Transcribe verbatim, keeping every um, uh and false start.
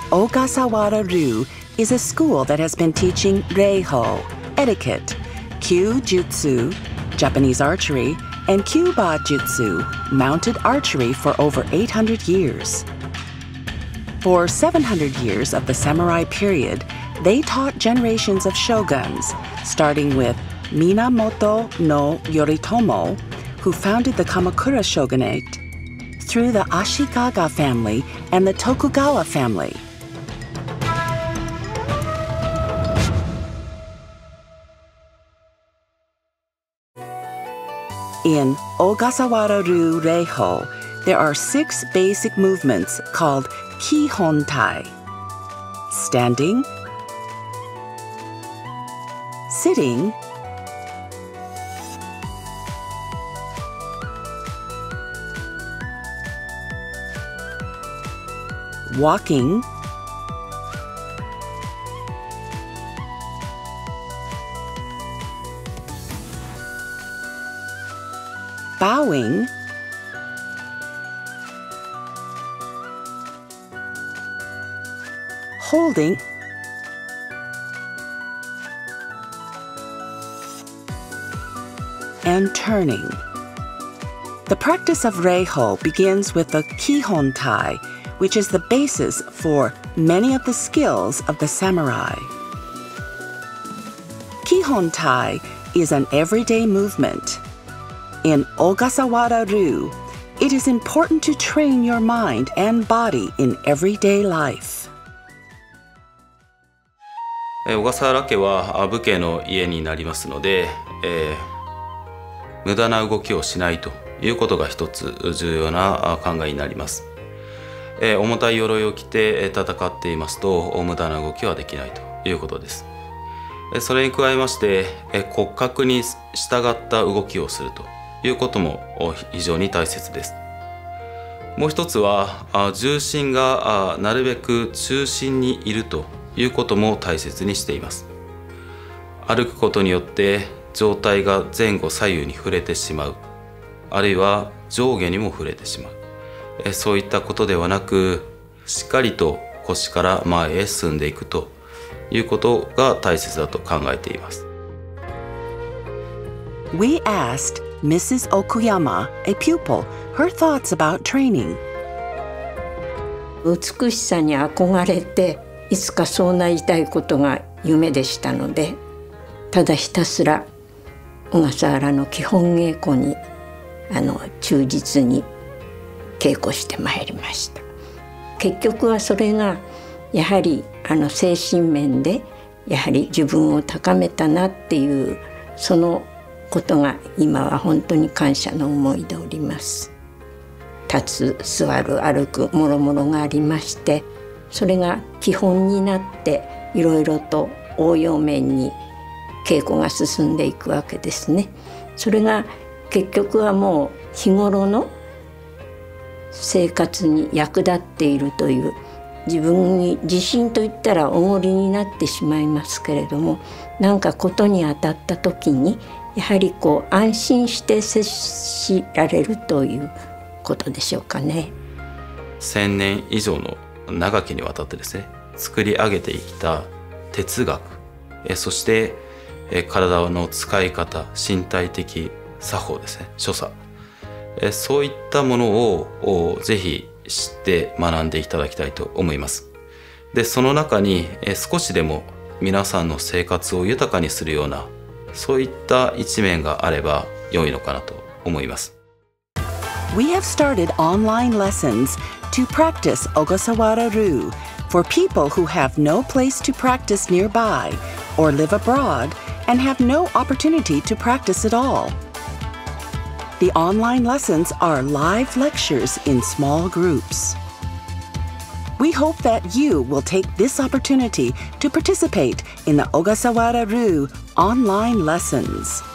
Ogasawara-ryu is a school that has been teaching Reiho, etiquette, Kyujutsu, Japanese archery, and Kyuba-jutsu, mounted archery, for over eight hundred years. For seven hundred years of the samurai period, they taught generations of shoguns, starting with Minamoto no Yoritomo, who founded the Kamakura shogunate, through the Ashikaga family and the Tokugawa family. In Ogasawara-ryu Reiho, there are six basic movements called Kihon-tai: standing, sitting, walking, bowing, holding, and turning. The practice of Reiho begins with the Kihon-tai, which is the basis for many of the skills of the samurai. Kihon-tai is an everyday movement. In Ogasawara-ryu, it is important to train your mind and body in everyday life. 小笠原家は武家の家になりますので、えー、無駄な動きをしないということが一つ重要な考えになります。えー、重たい鎧を着て戦っていますと無駄な動きはできないということです。それに加えまして骨格に従った動きをするということも非常に大切です。もう一つは重心がなるべく中心にいるということも大切にしています。歩くことによって上体が前後左右に触れてしまう、あるいは上下にも触れてしまう、そういったことではなく、しっかりと腰から前へ進んでいくということが大切だと考えています。 We asked Missus Okuyama, a pupil, her thoughts about training. 美しさに憧れて、いつかそうなりたいことが夢でしたので、ただひたすら小笠原の基本稽古にあの忠実に稽古してまいりました。結局はそれがやはりあの精神面でやはり自分を高めたなっていうそのことが今は本当に感謝の思いでおります。立つ座る歩くもろもろがありまして、それが基本になっていろいろと応用面に稽古が進んでいくわけですね。それが結局はもう日頃の生活に役立っているという、自分に自信といったらおごりになってしまいますけれども、何かことに当たった時にやはりこう安心して接しられるということでしょうかね。 千年以上の長きにわたってですね、作り上げてきた哲学、えそしてえ体の使い方、身体的作法ですね、所作、えそういったものをぜひ知って学んでいただきたいと思います。で、その中にえ少しでも皆さんの生活を豊かにするような、そういった一面があれば良いのかなと思います。 We have started online lessons to practice Ogasawara-ryu for people who have no place to practice nearby or live abroad and have no opportunity to practice at all. The online lessons are live lectures in small groups. We hope that you will take this opportunity to participate in the Ogasawara-ryu online lessons.